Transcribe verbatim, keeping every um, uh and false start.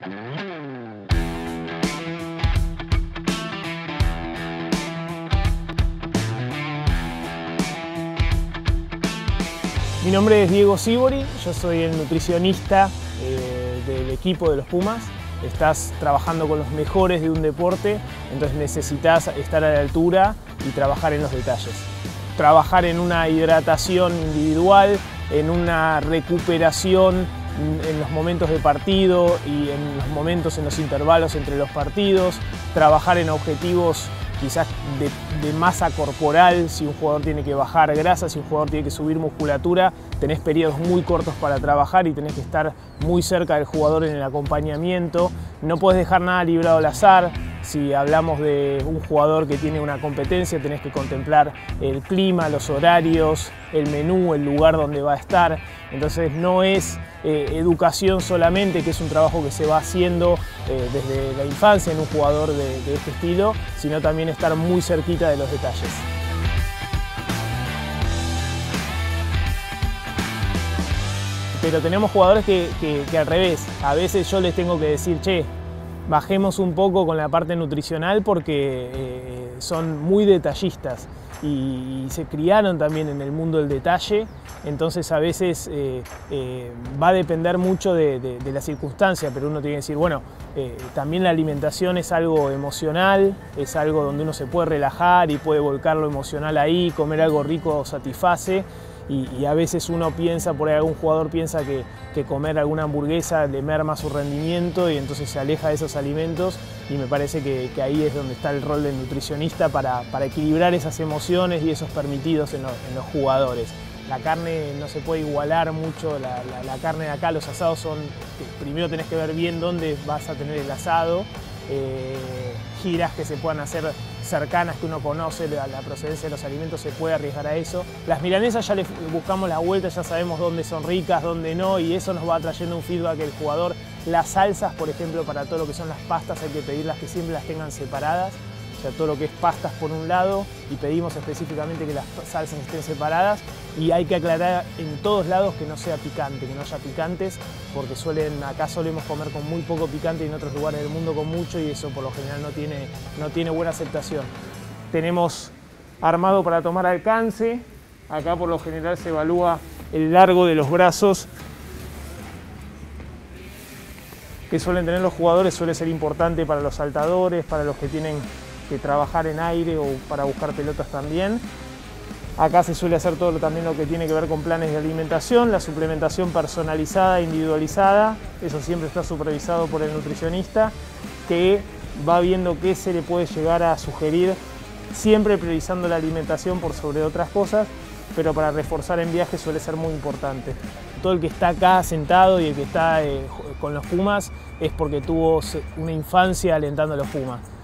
Mi nombre es Diego Sibori, yo soy el nutricionista eh, del equipo de los Pumas. Estás trabajando con los mejores de un deporte, entonces necesitas estar a la altura y trabajar en los detalles. Trabajar en una hidratación individual, en una recuperación en los momentos de partido y en los momentos en los intervalos entre los partidos, trabajar en objetivos quizás de, de masa corporal, si un jugador tiene que bajar grasa, si un jugador tiene que subir musculatura, tenés periodos muy cortos para trabajar y tenés que estar muy cerca del jugador en el acompañamiento. No podés dejar nada librado al azar. Si hablamos de un jugador que tiene una competencia, tenés que contemplar el clima, los horarios, el menú, el lugar donde va a estar. Entonces no es eh, educación solamente, que es un trabajo que se va haciendo eh, desde la infancia en un jugador de, de este estilo, sino también estar muy cerquita de los detalles. Pero tenemos jugadores que, que, que al revés, a veces yo les tengo que decir, che, bajemos un poco con la parte nutricional porque eh, son muy detallistas y, y se criaron también en el mundo del detalle, entonces a veces eh, eh, va a depender mucho de, de, de la circunstancia, pero uno tiene que decir, bueno, eh, también la alimentación es algo emocional, es algo donde uno se puede relajar y puede volcar lo emocional ahí, comer algo rico satisface. Y, y a veces uno piensa, por ahí algún jugador piensa que, que comer alguna hamburguesa le merma su rendimiento y entonces se aleja de esos alimentos, y me parece que, que ahí es donde está el rol del nutricionista para, para equilibrar esas emociones y esos permitidos en los, en los jugadores. La carne no se puede igualar mucho, la, la, la carne de acá, los asados son, primero tenés que ver bien dónde vas a tener el asado, eh, giras que se puedan hacer cercanas, que uno conoce la, la procedencia de los alimentos, se puede arriesgar a eso. Las milanesas ya le buscamos la vuelta, ya sabemos dónde son ricas, dónde no, y eso nos va trayendo un feedback del jugador. Las salsas, por ejemplo, para todo lo que son las pastas hay que pedirlas que siempre las tengan separadas, o sea, todo lo que es pastas por un lado, y pedimos específicamente que las salsas estén separadas, y hay que aclarar en todos lados que no sea picante, que no haya picantes, porque suelen, acá solemos comer con muy poco picante y en otros lugares del mundo con mucho, y eso por lo general no tiene, no tiene buena aceptación. Tenemos armado para tomar alcance, acá por lo general se evalúa el largo de los brazos que suelen tener los jugadores, suele ser importante para los saltadores, para los que tienen que trabajar en aire o para buscar pelotas también. Acá se suele hacer todo lo, también lo que tiene que ver con planes de alimentación, la suplementación personalizada, individualizada, eso siempre está supervisado por el nutricionista, que va viendo qué se le puede llegar a sugerir, siempre priorizando la alimentación por sobre otras cosas, pero para reforzar en viaje suele ser muy importante. Todo el que está acá sentado y el que está eh, con los Pumas es porque tuvo una infancia alentando a los Pumas.